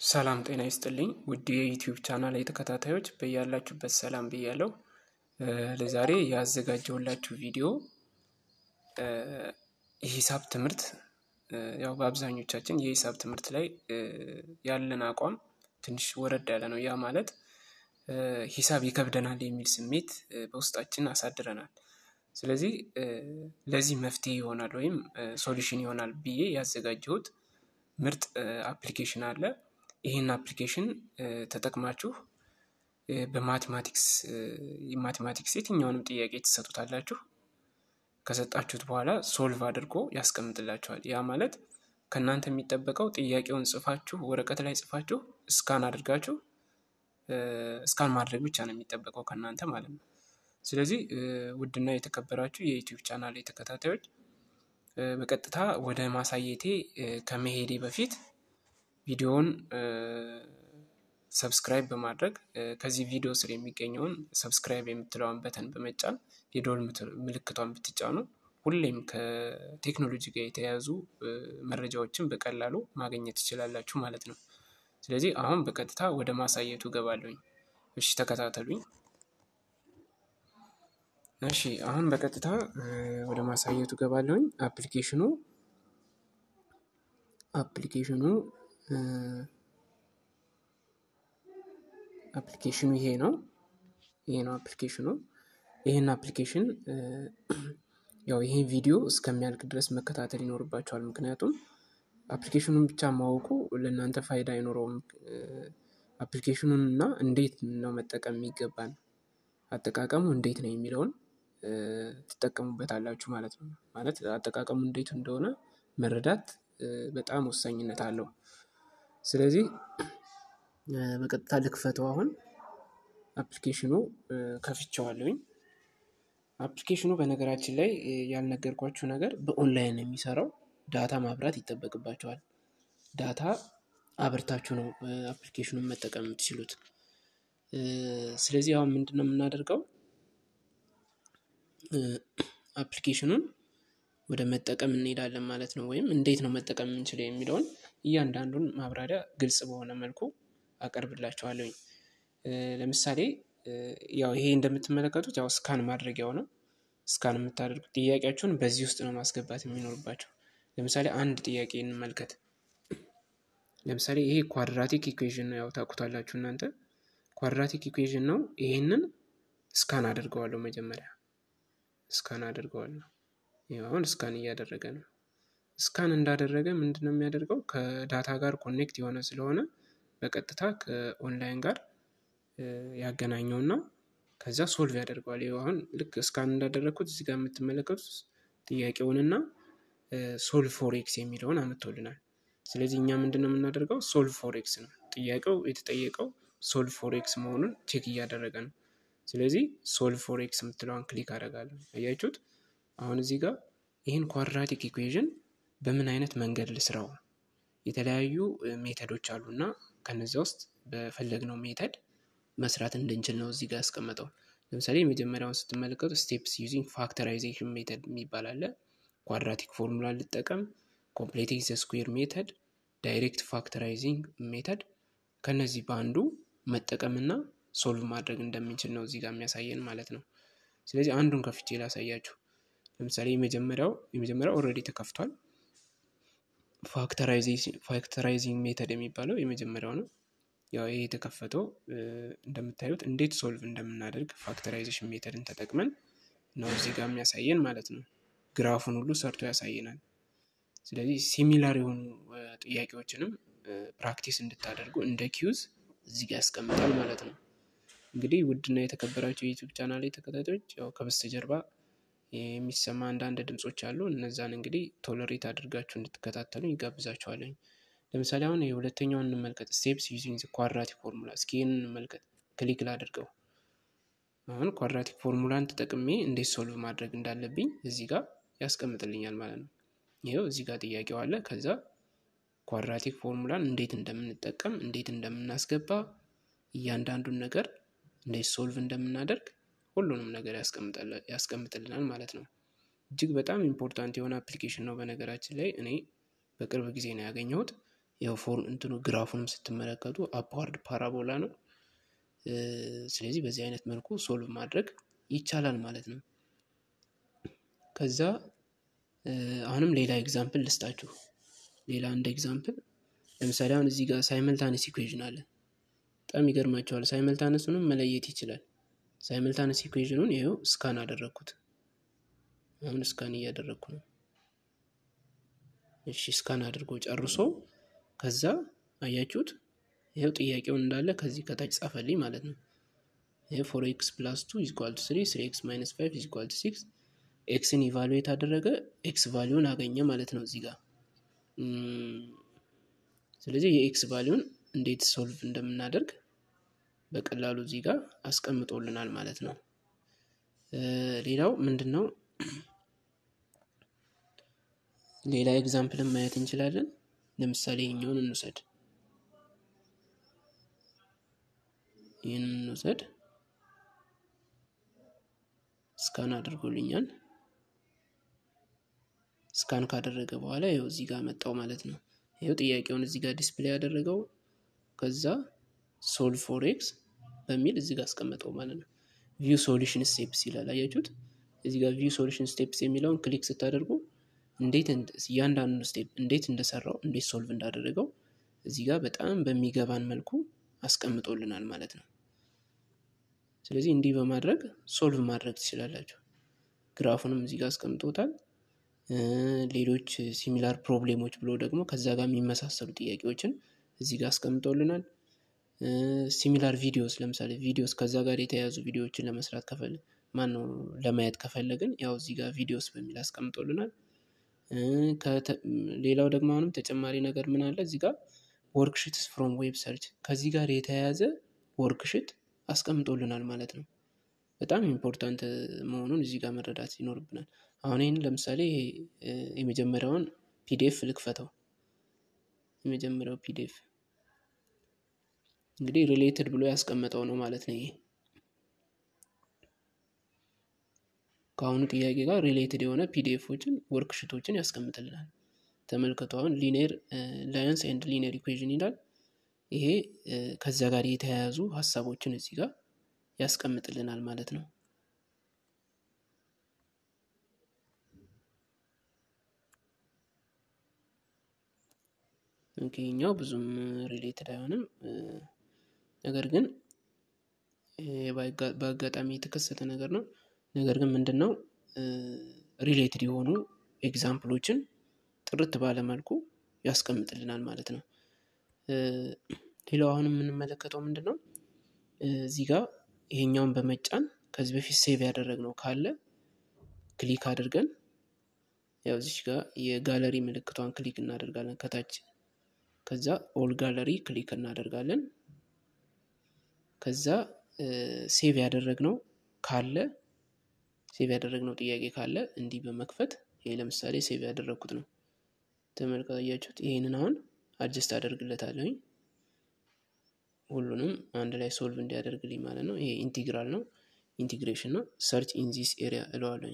ሰላም ጤና ይስጥልኝ ውድ የዩቲዩብ ቻናል ተከታታዮች በያላችሁበት ሰላም ብያለሁ። ለዛሬ ያዘጋጀሁላችሁ ቪዲዮ የሂሳብ ትምህርት ያው በአብዛኞቻችን የሂሳብ ትምህርት ላይ ያለን አቋም ትንሽ ወረድ ያለ ነው። ያ ማለት ሂሳብ ይከብደናል የሚል ስሜት በውስጣችን አሳድረናል። ስለዚህ ለዚህ መፍትሄ ይሆናል ወይም ሶሉሽን ይሆናል ብዬ ያዘጋጀሁት ምርጥ አፕሊኬሽን አለ። ይሄን አፕሊኬሽን ተጠቅማችሁ በማቴማቲክስ የትኛውንም ጥያቄ ትሰጡታላችሁ። ከሰጣችሁት በኋላ ሶልቭ አድርጎ ያስቀምጥላችኋል። ያ ማለት ከናንተ የሚጠበቀው ጥያቄውን ጽፋችሁ ወረቀት ላይ ጽፋችሁ ስካን አድርጋችሁ ስካን ማድረግ ብቻ ነው የሚጠበቀው ከናንተ ማለት ነው። ስለዚህ ውድና የተከበራችሁ የዩቲዩብ ቻናል ተከታታዮች በቀጥታ ወደ ማሳየቴ ከመሄዴ በፊት ቪዲዮውን ሰብስክራይብ በማድረግ ከዚህ ቪዲዮ ስር የሚገኘውን ሰብስክራይብ የምትለውን በተን በመጫን የደወል ምልክቷን ብትጫኑ ሁሌም ከቴክኖሎጂ ጋር የተያያዙ መረጃዎችን በቀላሉ ማግኘት ትችላላችሁ ማለት ነው። ስለዚህ አሁን በቀጥታ ወደ ማሳየቱ ገባለሁኝ። እሺ ተከታተሉኝ። እሺ አሁን በቀጥታ ወደ ማሳየቱ ገባለሁኝ። አፕሊኬሽኑ ይሄ ነው አፕሊኬሽኑ። ይሄን አፕሊኬሽን ያው ይሄን ቪዲዮ እስከሚያልቅ ድረስ መከታተል ይኖርባችኋል። ምክንያቱም አፕሊኬሽኑን ብቻ ማወቁ ለእናንተ ፋይዳ አይኖረውም። አፕሊኬሽኑን እና እንዴት ነው መጠቀም የሚገባን አጠቃቀሙ እንዴት ነው የሚለውን ትጠቀሙበታላችሁ ማለት ነው። ማለት አጠቃቀሙ እንዴት እንደሆነ መረዳት በጣም ወሳኝነት አለው። ስለዚህ በቀጥታ ልክፈተው። አሁን አፕሊኬሽኑ ከፍቼዋለሁኝ። አፕሊኬሽኑ በነገራችን ላይ ያልነገርኳችሁ ነገር በኦንላይን የሚሰራው ዳታ ማብራት ይጠበቅባችኋል። ዳታ አብርታችሁ ነው አፕሊኬሽኑን መጠቀም የምትችሉት። ስለዚህ አሁን ምንድነው የምናደርገው? አፕሊኬሽኑን ወደ መጠቀም እንሄዳለን ማለት ነው። ወይም እንዴት ነው መጠቀም የምንችለው የሚለውን እያንዳንዱን ማብራሪያ ግልጽ በሆነ መልኩ አቀርብላችኋለሁኝ። ለምሳሌ ያው ይሄ እንደምትመለከቱት ያው ስካን ማድረጊያው ነው። ስካን የምታደርጉት ጥያቄያችሁን በዚህ ውስጥ ነው ማስገባት የሚኖርባችሁ። ለምሳሌ አንድ ጥያቄ እንመልከት። ለምሳሌ ይሄ ኳድራቲክ ኢኩዌሽን ነው። ያው ታውቁታላችሁ እናንተ ኳድራቲክ ኢኩዌሽን ነው። ይሄንን ስካን አድርገዋለሁ። መጀመሪያ ስካን አድርገዋለሁ። ይሄው አሁን ስካን እያደረገ ነው። ስካን እንዳደረገ ምንድነው የሚያደርገው? ከዳታ ጋር ኮኔክት የሆነ ስለሆነ በቀጥታ ከኦንላይን ጋር ያገናኘውና ከዛ ሶልቭ ያደርገዋል። ይሄው አሁን ልክ ስካን እንዳደረኩት እዚህ ጋር የምትመለከቱት ጥያቄውንና ሶልቭ ፎር ኤክስ የሚለውን አመጣልናል። ስለዚህ እኛ ምንድነው የምናደርገው? ሶልቭ ፎር ኤክስ ነው ጥያቄው የተጠየቀው ሶልቭ ፎር ኤክስ መሆኑን ቼክ እያደረገ ነው። ስለዚህ ሶልቭ ፎር ኤክስ የምትለውን ክሊክ አደርጋለሁ። አያችሁት? አሁን እዚህ ጋር ይሄን ኳድራቲክ ኢኩዌሽን በምን አይነት መንገድ ልስራው? የተለያዩ ሜተዶች አሉና ከነዚያ ውስጥ በፈለግነው ሜተድ መስራት እንድንችል ነው እዚህ ጋር ያስቀመጠው። ለምሳሌ የመጀመሪያውን ስትመለከቱ ስቴፕስ ዩዚንግ ፋክተራይዜሽን ሜተድ የሚባል አለ። ኳድራቲክ ፎርሙላ ልጠቀም፣ ኮምፕሊቲንግ ዘ ስኩዌር ሜተድ፣ ዳይሬክት ፋክተራይዚንግ ሜተድ ከነዚህ በአንዱ መጠቀምና ሶልቭ ማድረግ እንደምንችል ነው እዚህ ጋር የሚያሳየን ማለት ነው። ስለዚህ አንዱን ከፍቼ ላሳያችሁ። ለምሳሌ የመጀመሪያው ኦልሬዲ ተከፍቷል። ፋክተራይዚንግ ሜተድ የሚባለው የመጀመሪያው ነው። ያው ይሄ የተከፈተው እንደምታዩት እንዴት ሶልቭ እንደምናደርግ ፋክተራይዜሽን ሜተድን ተጠቅመን ነው እዚህ ጋር የሚያሳየን ማለት ነው። ግራፉን ሁሉ ሰርቶ ያሳየናል። ስለዚህ ሲሚላር የሆኑ ጥያቄዎችንም ፕራክቲስ እንድታደርጉ እንደ ኪዩዝ እዚህ ጋር ያስቀምጣል ማለት ነው። እንግዲህ ውድና የተከበራችሁ የዩቲዩብ ቻናል ተከታታዮች ያው ከበስተጀርባ የሚሰማ አንዳንድ ድምጾች አሉ። እነዛን እንግዲህ ቶለሬት አድርጋችሁ እንድትከታተሉ ይጋብዛችኋል። ለምሳሌ አሁን የሁለተኛውን እንመልከት። ስቴፕስ ዩዚንግ ዘ ኳድራቲክ ፎርሙላ። እስኪ ይሄንን እንመልከት። ክሊክ ላድርገው። አሁን ኳድራቲክ ፎርሙላን ተጠቅሜ እንዴት ሶልቭ ማድረግ እንዳለብኝ እዚህ ጋር ያስቀምጥልኛል ማለት ነው። ይሄው እዚህ ጋር ጥያቄው አለ። ከዛ ኳድራቲክ ፎርሙላን እንዴት እንደምንጠቀም እንዴት እንደምናስገባ እያንዳንዱን ነገር እንዴት ሶልቭ እንደምናደርግ ሁሉንም ነገር ያስቀምጥልናል ማለት ነው። እጅግ በጣም ኢምፖርታንት የሆነ አፕሊኬሽን ነው። በነገራችን ላይ እኔ በቅርብ ጊዜ ነው ያገኘሁት። ያው ፎርም እንትኑ ግራፉንም ስትመለከቱ አፕዋርድ ፓራቦላ ነው። ስለዚህ በዚህ አይነት መልኩ ሶልቭ ማድረግ ይቻላል ማለት ነው። ከዛ አሁንም ሌላ ኤግዛምፕል ልስጣችሁ። ሌላ አንድ ኤግዛምፕል ለምሳሌ አሁን እዚህ ጋር ሳይመልታነስ ኢኩዌሽን አለ። በጣም ይገርማችኋል። ሳይመልታነሱንም መለየት ይችላል። ሳይመልታነስ ኢኩዌሽኑን ይሄው ስካን አደረኩት። አሁን ስካን እያደረኩ ነው። እሺ ስካን አድርጎ ጨርሶ ከዛ አያችሁት ይሄው ጥያቄውን እንዳለ ከዚህ ከታች ጻፈልኝ ማለት ነው። ይሄ 4x + 2 = 3 3x - 5 = 6 ኤክስን ኢቫሉዌት አደረገ ኤክስ ቫልዩን አገኘ ማለት ነው እዚህ ጋር። ስለዚህ የኤክስ ቫልዩን እንዴት ሶልቭ እንደምናደርግ በቀላሉ እዚህ ጋር አስቀምጦልናል ማለት ነው። ሌላው ምንድነው ሌላ ኤግዛምፕል ማየት እንችላለን። ለምሳሌ ይሄኛውን እንውሰድ። ይሄንን እንውሰድ። ስካን አድርጎልኛል። ስካን ካደረገ በኋላ ይሄው እዚህ ጋር መጣው ማለት ነው። ይሄው ጥያቄውን እዚህ ጋር ዲስፕሌይ ያደረገው ከዛ ሶልቭ ፎር ኤክስ በሚል እዚህ ጋር አስቀመጠው ማለት ነው። ቪው ሶሉሽን ስቴፕስ ይላል። አያችሁት እዚህ ጋር ቪው ሶሉሽን ስቴፕስ የሚለውን ክሊክ ስታደርጉ እንዴት እያንዳንዱ ስቴፕ እንዴት እንደሰራው እንዴት ሶልቭ እንዳደረገው እዚህ ጋር በጣም በሚገባን መልኩ አስቀምጦልናል ማለት ነው። ስለዚህ እንዲህ በማድረግ ሶልቭ ማድረግ ትችላላችሁ። ግራፉንም እዚህ ጋር አስቀምጦታል። ሌሎች ሲሚላር ፕሮብሌሞች ብሎ ደግሞ ከዛ ጋር የሚመሳሰሉ ጥያቄዎችን እዚህ ጋር አስቀምጦልናል። ሲሚላር ቪዲዮስ ለምሳሌ ቪዲዮስ ከዛ ጋር የተያያዙ ቪዲዮዎችን ለመስራት ለማየት ከፈለግን ያው እዚህ ጋር ቪዲዮስ በሚል አስቀምጦልናል። ሌላው ደግሞ አሁንም ተጨማሪ ነገር ምን አለ እዚህ ጋር ወርክሺትስ ፍሮም ዌብ ሰርች ከዚህ ጋር የተያያዘ ወርክሺት አስቀምጦልናል ማለት ነው። በጣም ኢምፖርታንት መሆኑን እዚህ ጋር መረዳት ይኖርብናል። አሁን ይሄን ለምሳሌ የመጀመሪያውን ፒዲኤፍ ልክፈተው። የመጀመሪያው ፒዲኤፍ እንግዲህ ሪሌትድ ብሎ ያስቀመጠው ነው ማለት ነው። ይሄ ከአሁኑ ጥያቄ ጋር ሪሌትድ የሆነ ፒዲኤፎችን ወርክሺቶችን ያስቀምጥልናል። ተመልከቱ አሁን ሊኒየር ላይንስ ኤንድ ሊኒየር ኢኩዌሽን ይላል። ይሄ ከዛ ጋር የተያያዙ ሐሳቦችን እዚህ ጋር ያስቀምጥልናል ማለት ነው። ኦኬኛው ብዙም ሪሌትድ አይሆንም። ነገር ግን በአጋጣሚ የተከሰተ ነገር ነው። ነገር ግን ምንድነው ሪሌትድ የሆኑ ኤግዛምፕሎችን ጥርት ባለ መልኩ ያስቀምጥልናል ማለት ነው። ሌላው አሁን የምንመለከተው ምንድነው እዚህ ጋር ይሄኛውን በመጫን ከዚህ በፊት ሴቭ ያደረግነው ካለ ክሊክ አድርገን ያው እዚህ ጋር የጋለሪ ምልክቷን ክሊክ እናደርጋለን ከታች። ከዛ ኦል ጋለሪ ክሊክ እናደርጋለን። ከዛ ሴቭ ያደረግነው ጥያቄ ካለ እንዲህ በመክፈት ይሄ ለምሳሌ ሴቭ ያደረኩት ነው። ተመልካያችሁት ይሄንን አሁን አድጀስት አደርግለታለሁኝ ሁሉንም አንድ ላይ ሶልቭ እንዲያደርግልኝ ማለት ነው። ይሄ ኢንቲግራል ነው፣ ኢንቲግሬሽን ነው። ሰርች ኢን ዚስ ኤሪያ እለዋለሁኝ።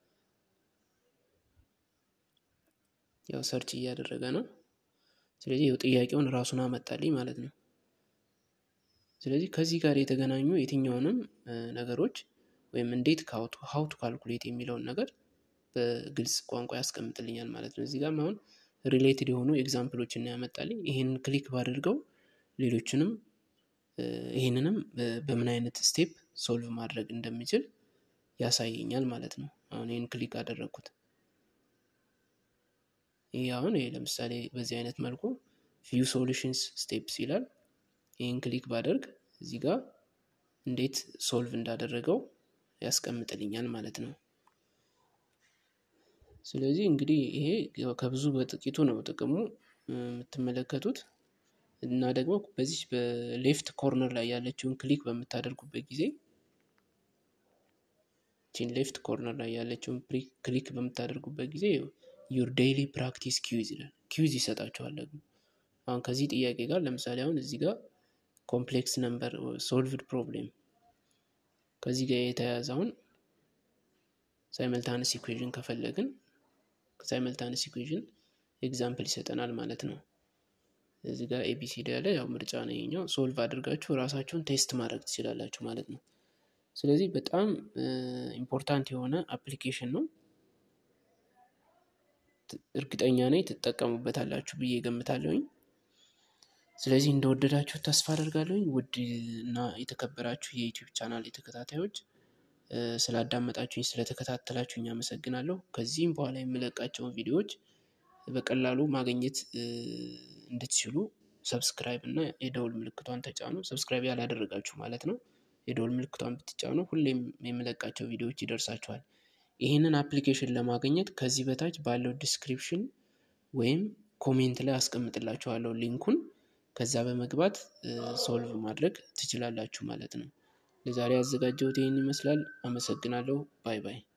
ያው ሰርች እያደረገ ነው። ስለዚህ ይሄው ጥያቄውን ራሱን አመጣልኝ ማለት ነው። ስለዚህ ከዚህ ጋር የተገናኙ የትኛውንም ነገሮች ወይም እንዴት how to calculate የሚለውን ነገር በግልጽ ቋንቋ ያስቀምጥልኛል ማለት ነው። እዚህ ጋር አሁን ሪሌትድ የሆኑ ኤግዛምፕሎችን ያመጣልኝ። ይሄንን ክሊክ ባደርገው ሌሎችንም ይሄንንም በምን አይነት ስቴፕ ሶልቭ ማድረግ እንደሚችል ያሳየኛል ማለት ነው። አሁን ይሄን ክሊክ አደረኩት። ይሄ አሁን ለምሳሌ በዚህ አይነት መልኩ view solutions steps ይላል። ይሄን ክሊክ ባደርግ እዚህ ጋር እንዴት ሶልቭ እንዳደረገው ያስቀምጥልኛል ማለት ነው። ስለዚህ እንግዲህ ይሄ ከብዙ በጥቂቱ ነው ጥቅሙ የምትመለከቱት። እና ደግሞ በዚህ በሌፍት ኮርነር ላይ ያለችውን ክሊክ በምታደርጉበት ጊዜ ሌፍት ኮርነር ላይ ያለችውን ክሊክ በምታደርጉበት ጊዜ your daily practice quiz ይላል። quiz ይሰጣችኋል ደግሞ። አሁን ከዚህ ጥያቄ ጋር ለምሳሌ አሁን እዚህ ጋር ኮምፕሌክስ ነምበር ሶልቭድ ፕሮብሌም ከዚህ ጋር የተያያዘውን ሳይመልታነስ ኢኩዌሽን ከፈለግን ሳይመልታነስ ኢኩዌሽን ኤግዛምፕል ይሰጠናል ማለት ነው። እዚህ ጋር ኤቢሲዲ ያለ ያው ምርጫ ነው ይሄኛው ሶልቭ አድርጋችሁ ራሳችሁን ቴስት ማድረግ ትችላላችሁ ማለት ነው። ስለዚህ በጣም ኢምፖርታንት የሆነ አፕሊኬሽን ነው። እርግጠኛ ነኝ ትጠቀሙበታላችሁ ብዬ ገምታለሁኝ። ስለዚህ እንደወደዳችሁ ተስፋ አደርጋለሁኝ። ውድ እና የተከበራችሁ የዩቲዩብ ቻናል ተከታታዮች ስላዳመጣችሁኝ ስለተከታተላችሁኝ አመሰግናለሁ። ከዚህም በኋላ የምለቃቸውን ቪዲዮዎች በቀላሉ ማግኘት እንድትችሉ ሰብስክራይብ እና የደውል ምልክቷን ተጫኑ። ሰብስክራይብ ያላደረጋችሁ ማለት ነው። የደውል ምልክቷን ብትጫኑ ሁሌም የምለቃቸው ቪዲዮዎች ይደርሳችኋል። ይህንን አፕሊኬሽን ለማግኘት ከዚህ በታች ባለው ዲስክሪፕሽን ወይም ኮሜንት ላይ አስቀምጥላችኋለሁ ሊንኩን። ከዛ በመግባት ሶልቭ ማድረግ ትችላላችሁ ማለት ነው። ለዛሬ ያዘጋጀሁት ይሄን ይመስላል። አመሰግናለሁ። ባይ ባይ።